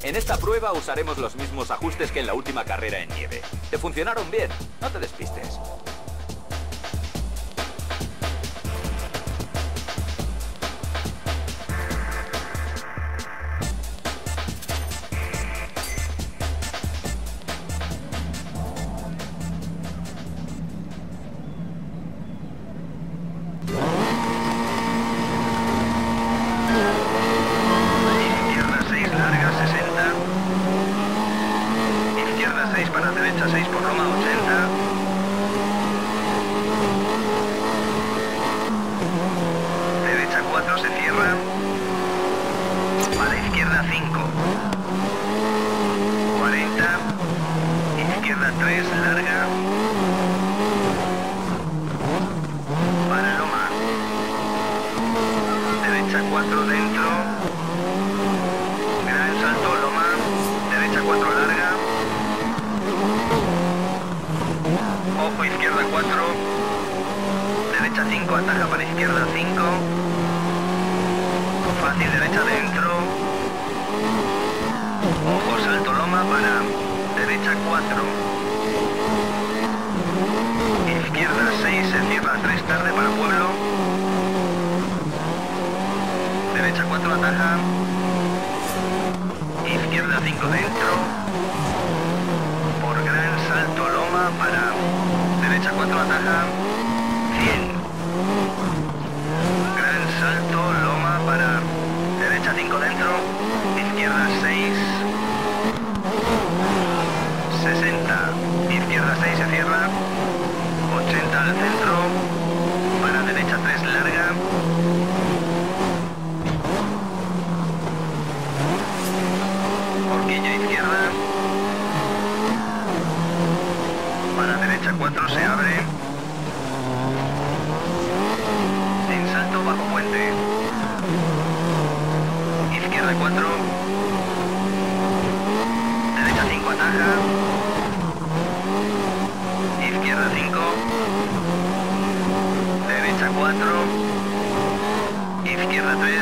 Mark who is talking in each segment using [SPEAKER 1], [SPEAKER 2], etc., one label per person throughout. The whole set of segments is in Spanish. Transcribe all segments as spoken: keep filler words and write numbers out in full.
[SPEAKER 1] En esta prueba usaremos los mismos ajustes que en la última carrera en nieve. Te funcionaron bien, no te despistes.
[SPEAKER 2] Ataja para izquierda cinco, fácil derecha dentro, ojo salto loma para derecha cuatro, izquierda seis, se cierra tres tarde para pueblo, derecha cuatro ataja, izquierda cinco dentro, por gran salto loma para derecha cuatro ataja, cien. Gran salto, loma para derecha cinco dentro, izquierda seis, sesenta, izquierda seis se cierra, ochenta al centro, para derecha tres larga, horquilla izquierda, para derecha cuatro se abre, bajo puente, izquierda cuatro, derecha cinco ataja, izquierda cinco, derecha cuatro, izquierda tres,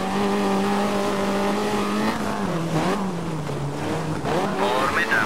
[SPEAKER 2] por meta.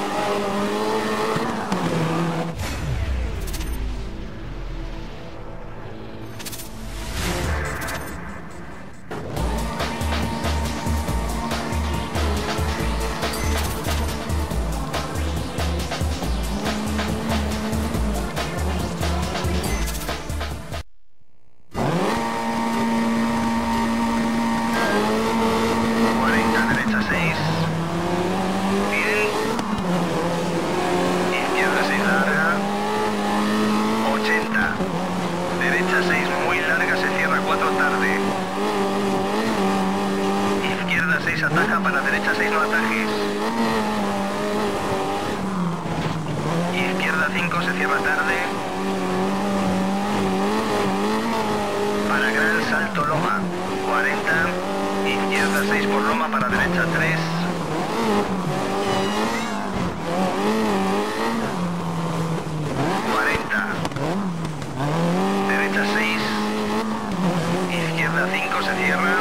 [SPEAKER 2] Ataja para derecha seis, no atajes. Izquierda cinco se cierra tarde. Para gran salto loma cuarenta. Izquierda seis por loma para derecha tres. cuarenta. Derecha seis. Izquierda cinco se cierra.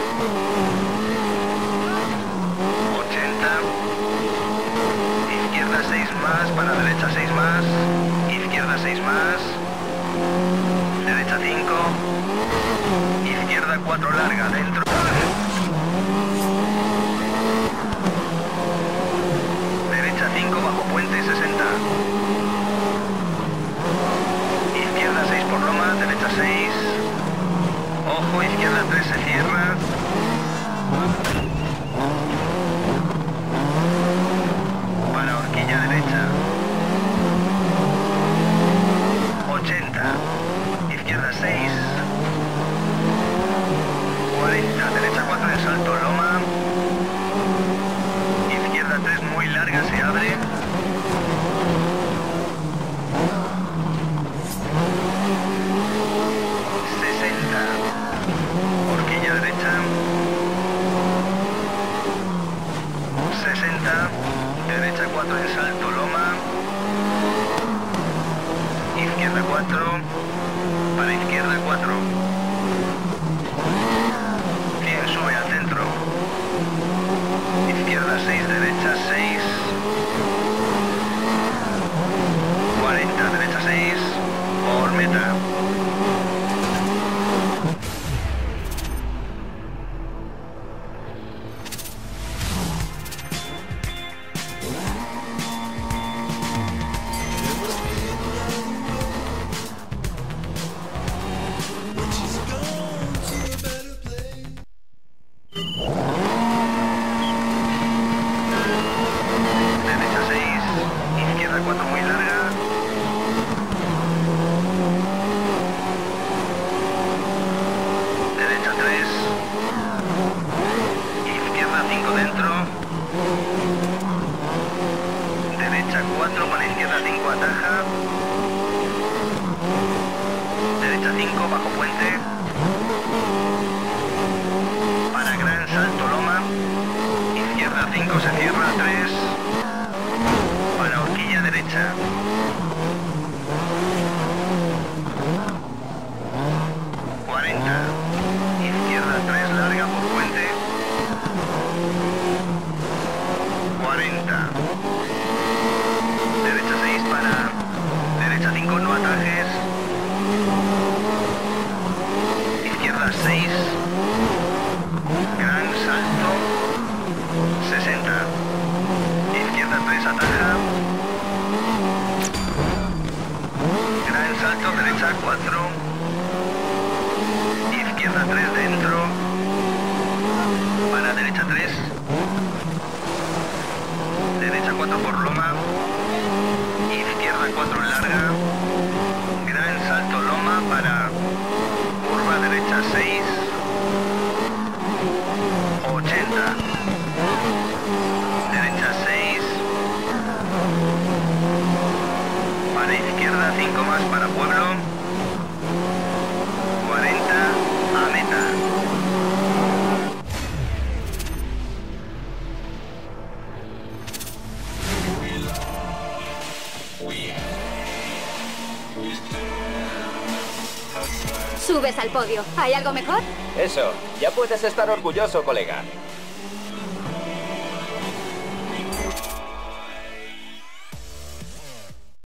[SPEAKER 2] Izquierda seis más, para derecha seis más, izquierda seis más, derecha cinco, izquierda cuatro larga, dentro. Derecha cinco bajo puente sesenta. Izquierda seis por loma, derecha seis. Ojo, izquierda tres se cierra. Para horquilla derecha. ochenta. Izquierda seis. cuarenta. Derecha cuatro en salto loma. Izquierda tres muy larga se abre. sesenta. Horquilla derecha. sesenta. Derecha cuatro en salto loma, izquierda cuatro, para izquierda cuatro, cien sube al centro, izquierda seis, derecha se cierra al tres. Para horquilla derecha. cuarenta. Izquierda tres, larga por puente. cuarenta. Derecha seis para. Derecha cinco, no atajes. Izquierda seis. Gran salto. sesenta. Izquierda tres, ataja. Gran salto, derecha cuatro. Izquierda tres dentro. Para derecha tres. Derecha cuatro por loma. Izquierda cuatro larga. Gran salto loma para curva derecha seis. ochenta. Derecha seis. Para izquierda cinco más para pueblo. cuarenta a meta.
[SPEAKER 3] Subes al podio. ¿Hay algo mejor?
[SPEAKER 1] Eso, ya puedes estar orgulloso, colega.